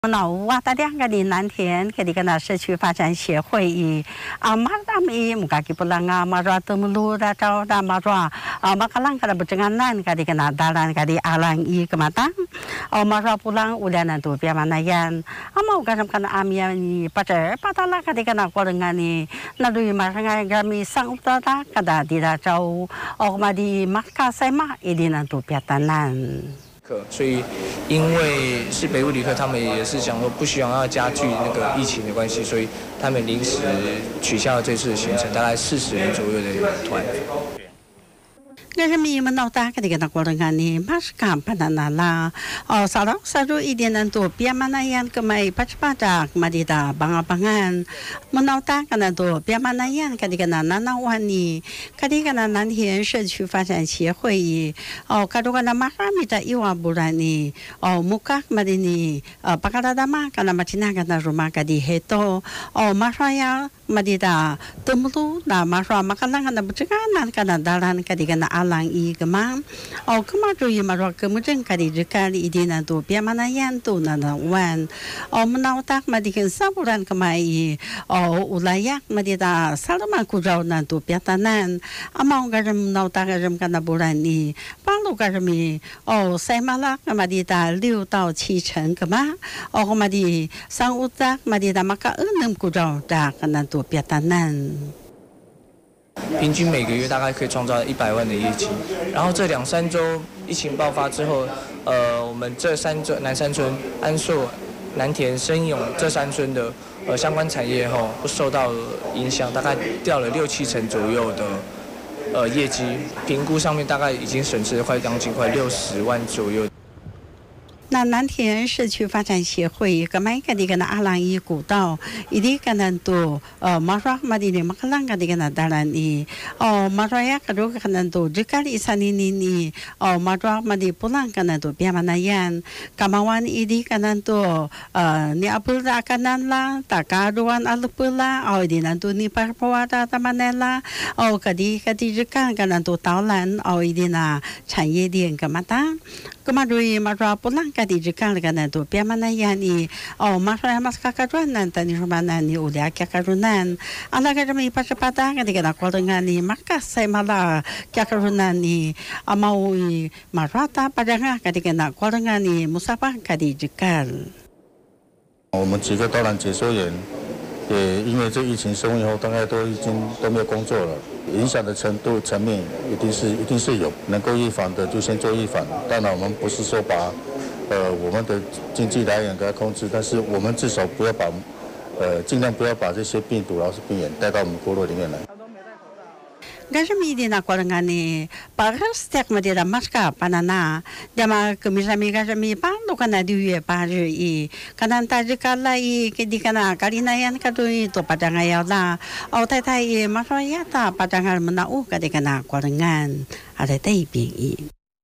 那我大两个的蓝田，给的个那社区发展协会伊马达米木家基不啷个马抓德姆路的招的马抓马卡啷个的不正安难，给的个那大兰给的阿兰伊个嘛当马抓不啷乌兰都别嘛那样嘛我讲看阿米尼巴着巴达拉给的个那过人尼那对马上个个米上乌达达给的的那招嘛的马卡塞马伊的那都别单难。 所以，因为是北部旅客，他们也是想说不希望要加剧那个疫情的关系，所以他们临时取消了这次的行程，大概40人左右的团。 Kami menauta ketika nak orang ni maskam pananala. Sarang saru idenan tu piamanayan kemai pacapadak madida bangabangan. Menauta kana tu piamanayan ketika nanawani ketika nantian 社区发展协会kadukana makamita iwa burani muka madini pakadadama kana macina kana rumah kadi heto masaya madida temulu na maswa makalangan na bujangan kana dalan ketika na alang i kemang kemaju i marwa kemudian kadi jekali idina tu piamana yan tu na wan menautak madikan saburan kemai ulayak madida salama kujau na tu piatanan amau garam menautak garam kana burani palu garami saya malak madida 6到7成 kemah madi sang utak madida maka 6kujau dak kana tu piatanan。 平均每个月大概可以创造100万的业绩。然后这2、3周疫情爆发之后，我们这3周南山村、安朔、南田、深永这3村的相关产业不受到影响，大概掉了6、7成左右的业绩。评估上面大概已经损失了将近快60万左右。 那南田社区发展协会个买个的个那阿兰伊古道，伊的个那都马说马的呢马克啷个的个那当然伊马说呀个如个那都只个里三年尼马说马的不啷个那都别嘛那样，干嘛玩伊的个那都你阿不拉个那啦，大家都玩阿鲁不啦，伊的那都你把不哇哒嘛那啦，个的只个那都导览，伊的那产业链个嘛哒。 Kemudian masalah pulang kadi jika dengan tu piamana yani masalah kakaruan tani rumana ni udah kakarunan ala kami pasapata kadi kena kolengan ni maka saya malah kakarunan ni mau marata padanga kadi kena kolengan ni musafah kadi jika 我们几个导览解说员也因为这疫情升温以后，大概都没有工作了，影响的层面一定是有，能够预防的就先做预防。当然，我们不是说把我们的经济来源给它控制，但是我们至少不要把尽量不要把这些病毒、老鼠病原带到我们部落里面来。 Gajami di na korangan ni pagastek madira maska panana dama kemisami gajami pando kana diwe pari I kananta jikala I kedi kana kalina yan kadui to padangaya la au tai tai masaya ta padangal menau kadikana korangan ada tai ping I